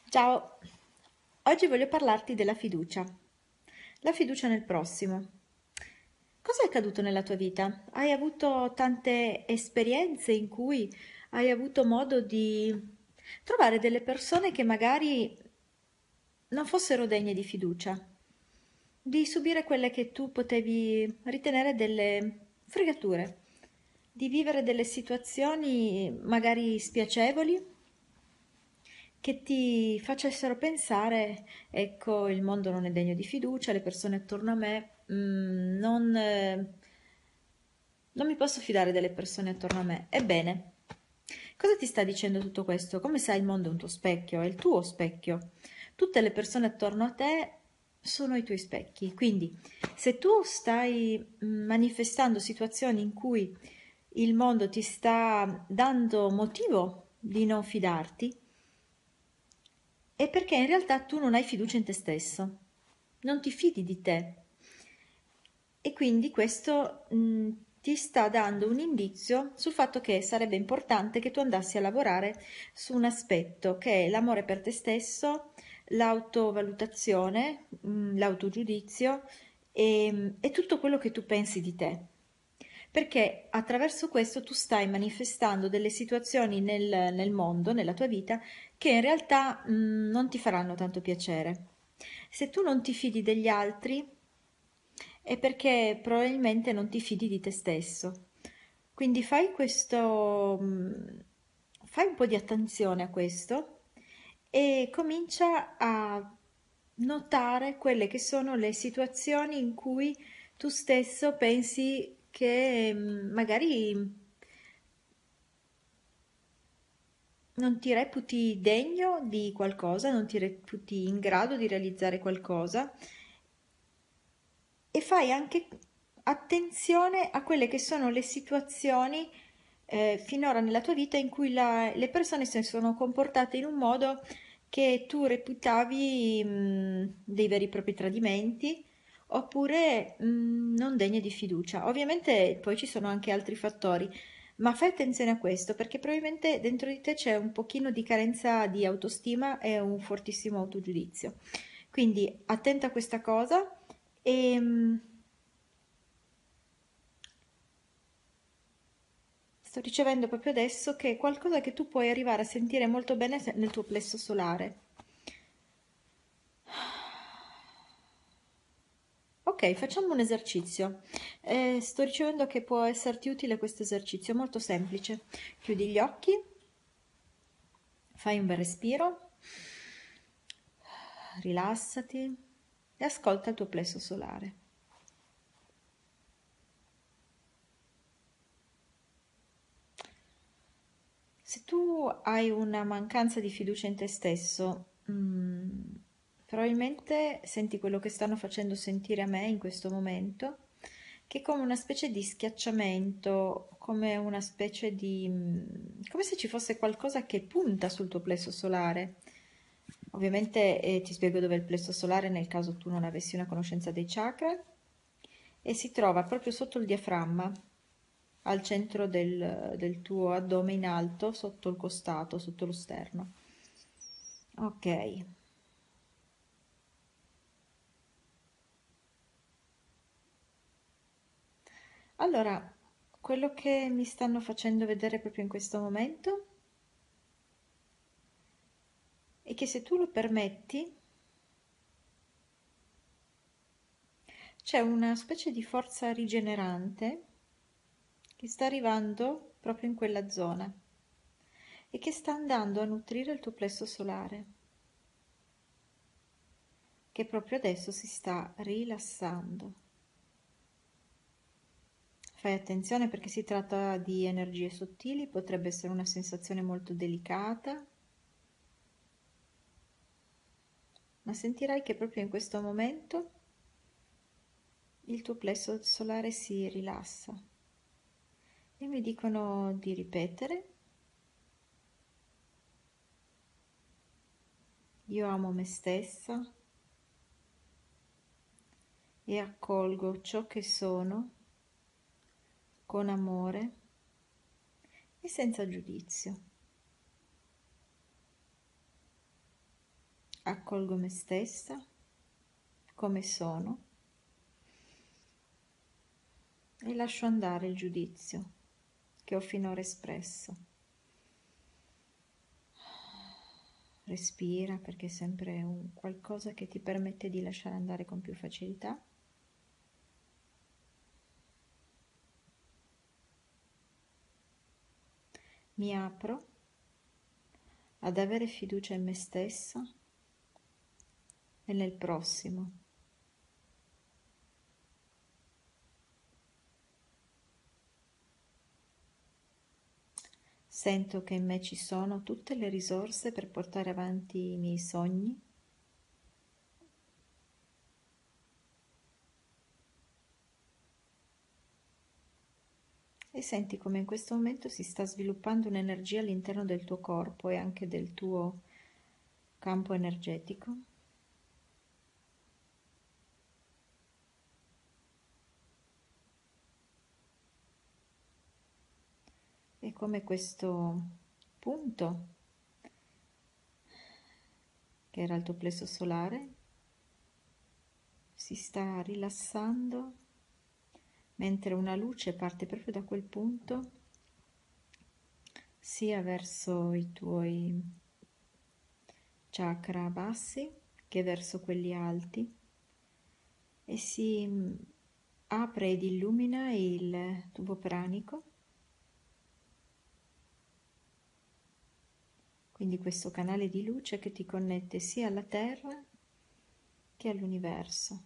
Ciao, oggi voglio parlarti della fiducia. La fiducia nel prossimo. Cosa è accaduto nella tua vita? Hai avuto tante esperienze in cui hai avuto modo di trovare delle persone che magari non fossero degne di fiducia, di subire quelle che tu potevi ritenere delle fregature, di vivere delle situazioni magari spiacevoli che ti facessero pensare, ecco, il mondo non è degno di fiducia, le persone attorno a me, non mi posso fidare delle persone attorno a me. Ebbene, cosa ti sta dicendo tutto questo? Come sai, il mondo è un tuo specchio, è il tuo specchio. Tutte le persone attorno a te sono i tuoi specchi. Quindi, se tu stai manifestando situazioni in cui il mondo ti sta dando motivo di non fidarti, è perché in realtà tu non hai fiducia in te stesso, non ti fidi di te e quindi questo ti sta dando un indizio sul fatto che sarebbe importante che tu andassi a lavorare su un aspetto che è l'amore per te stesso, l'autovalutazione, l'autogiudizio e tutto quello che tu pensi di te. Perché attraverso questo tu stai manifestando delle situazioni nel mondo, nella tua vita, che in realtà non ti faranno tanto piacere. Se tu non ti fidi degli altri, è perché probabilmente non ti fidi di te stesso. Quindi fai questo, fai un po' di attenzione a questo e comincia a notare quelle che sono le situazioni in cui tu stesso pensi che magari non ti reputi degno di qualcosa, non ti reputi in grado di realizzare qualcosa e fai anche attenzione a quelle che sono le situazioni finora nella tua vita in cui le persone si sono comportate in un modo che tu reputavi dei veri e propri tradimenti oppure non degne di fiducia. Ovviamente poi ci sono anche altri fattori, ma fai attenzione a questo perché probabilmente dentro di te c'è un pochino di carenza di autostima e un fortissimo autogiudizio. Quindi attenta a questa cosa e sto ricevendo proprio adesso che è qualcosa che tu puoi arrivare a sentire molto bene nel tuo plesso solare. Ok, facciamo un esercizio. Sto ricevendo che può esserti utile questo esercizio, è molto semplice. Chiudi gli occhi, fai un bel respiro, rilassati e ascolta il tuo plesso solare. Se tu hai una mancanza di fiducia in te stesso, probabilmente senti quello che stanno facendo sentire a me in questo momento, che è come una specie di schiacciamento, come una specie di come se ci fosse qualcosa che punta sul tuo plesso solare. Ovviamente ti spiego dove è il plesso solare nel caso tu non avessi una conoscenza dei chakra e si trova proprio sotto il diaframma, al centro del tuo addome in alto, sotto il costato, sotto lo sterno. Ok, allora, quello che mi stanno facendo vedere proprio in questo momento è che se tu lo permetti, c'è una specie di forza rigenerante che sta arrivando proprio in quella zona e che sta andando a nutrire il tuo plesso solare, che proprio adesso si sta rilassando. Fai attenzione perché si tratta di energie sottili, potrebbe essere una sensazione molto delicata, ma sentirai che proprio in questo momento il tuo plesso solare si rilassa. E mi dicono di ripetere: io amo me stessa e accolgo ciò che sono con amore e senza giudizio. accolgo me stessa come sono e lascio andare il giudizio che ho finora espresso. Respira, perché è sempre un qualcosa che ti permette di lasciare andare con più facilità. Mi apro ad avere fiducia in me stessa e nel prossimo. Sento che in me ci sono tutte le risorse per portare avanti i miei sogni. E senti come in questo momento si sta sviluppando un'energia all'interno del tuo corpo e anche del tuo campo energetico. E come questo punto, che era il tuo plesso solare, si sta rilassando mentre una luce parte proprio da quel punto sia verso i tuoi chakra bassi che verso quelli alti e si apre ed illumina il tubo pranico. Quindi questo canale di luce che ti connette sia alla Terra che all'universo.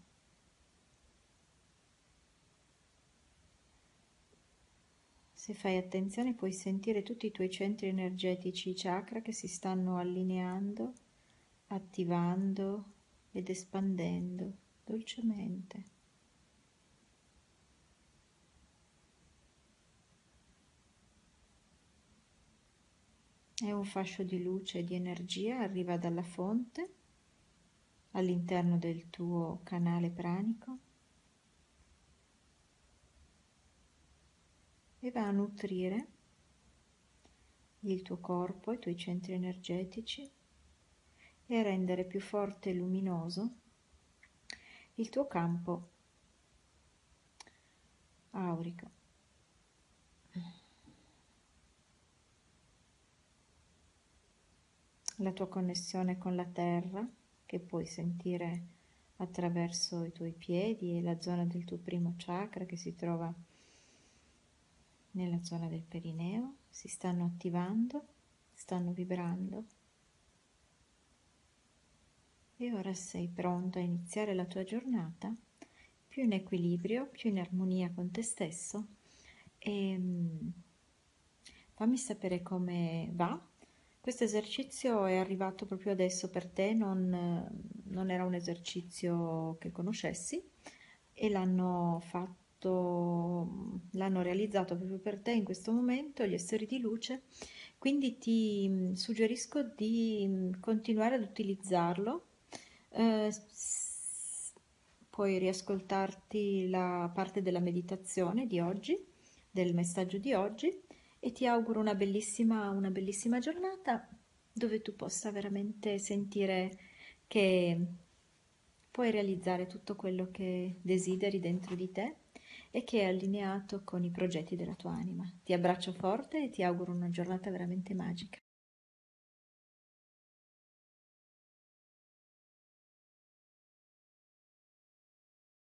Se fai attenzione puoi sentire tutti i tuoi centri energetici, i chakra, che si stanno allineando, attivando ed espandendo dolcemente. E un fascio di luce e di energia arriva dalla fonte all'interno del tuo canale pranico e va a nutrire il tuo corpo, i tuoi centri energetici e a rendere più forte e luminoso il tuo campo aurico. La tua connessione con la terra, che puoi sentire attraverso i tuoi piedi e la zona del tuo primo chakra che si trova nella zona del perineo, si stanno attivando, stanno vibrando. E ora sei pronto a iniziare la tua giornata più in equilibrio, più in armonia con te stesso e fammi sapere come va. Questo esercizio è arrivato proprio adesso per te, non era un esercizio che conoscessi e l'hanno realizzato proprio per te in questo momento, gli esseri di luce, quindi ti suggerisco di continuare ad utilizzarlo. Puoi riascoltarti la parte della meditazione di oggi, del messaggio di oggi, e ti auguro una bellissima giornata dove tu possa veramente sentire che puoi realizzare tutto quello che desideri dentro di te e che è allineato con i progetti della tua anima. Ti abbraccio forte e ti auguro una giornata veramente magica.